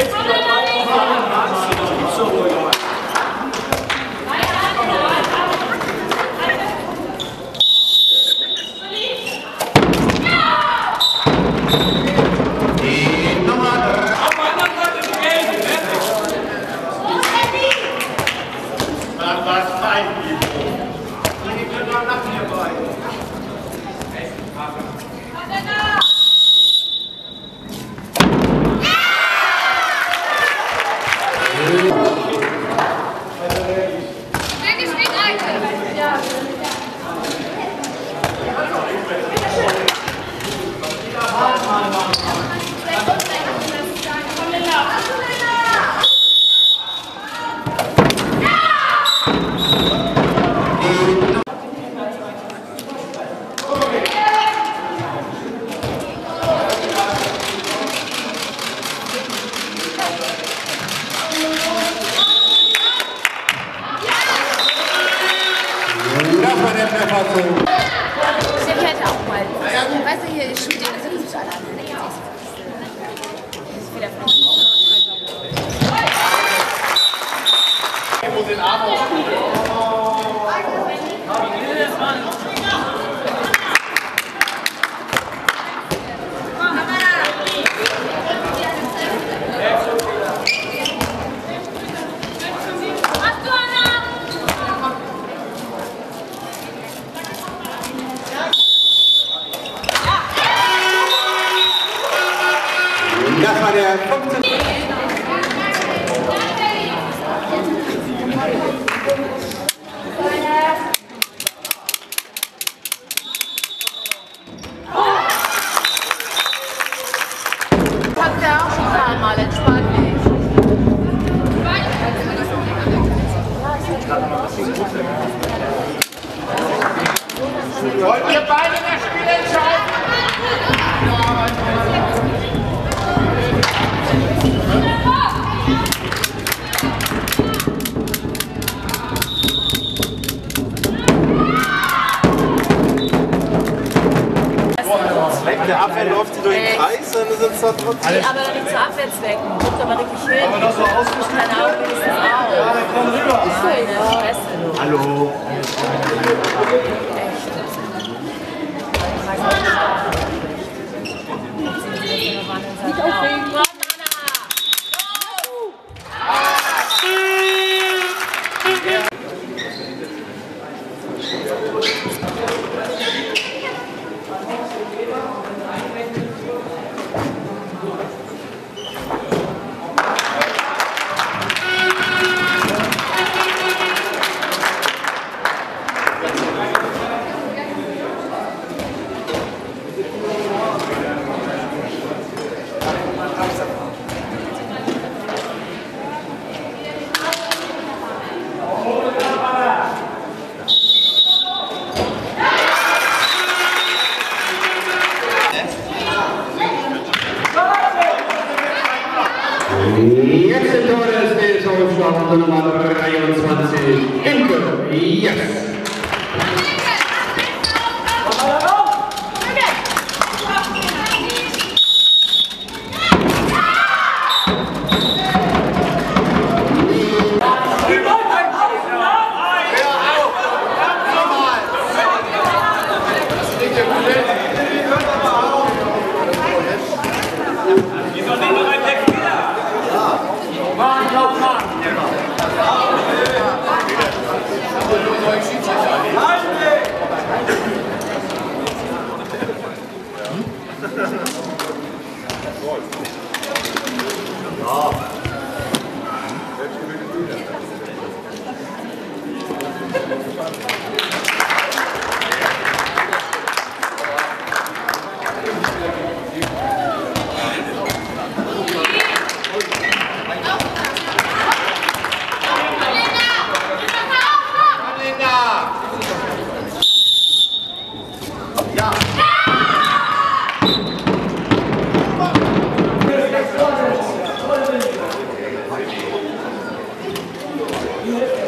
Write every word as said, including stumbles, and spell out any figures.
Ich hätte auch mal. Weißt du, hier Shooting, also das ist alleine. Das ist wieder von wo den Arm ausgeht. Das war der fünfzehnte. Habt ihr auch schon ein paar Mal entspannt nicht? Wollt ihr beide das Spiel entscheiden? Der Abwehr läuft sie durch den Kreis, dann sind es da trotzdem. Nee, aber nicht zur Abwärtswecken. Guckt aber richtig hin. Aber das so ausgeschnitten. Keine Augen wenigstens auch. Ja, der kommt rüber. Ist voll eine Fresse. Hallo. Echt. Nicht aufregen. Jetzt im Tor des D S V Nummer dreiundzwanzig, Imke, yes! Ja.